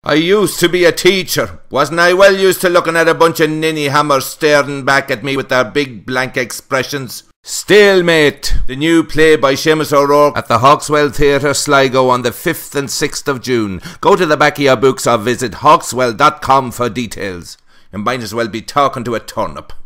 I used to be a teacher. Wasn't I well used to looking at a bunch of ninny hammers staring back at me with their big blank expressions? Stalemate, the new play by Seamus O'Rourke at the Hawkswell Theatre, Sligo on the 5th and 6th of June. Go to the back of your books or visit hawkswell.com for details. You might as well be talking to a turnip.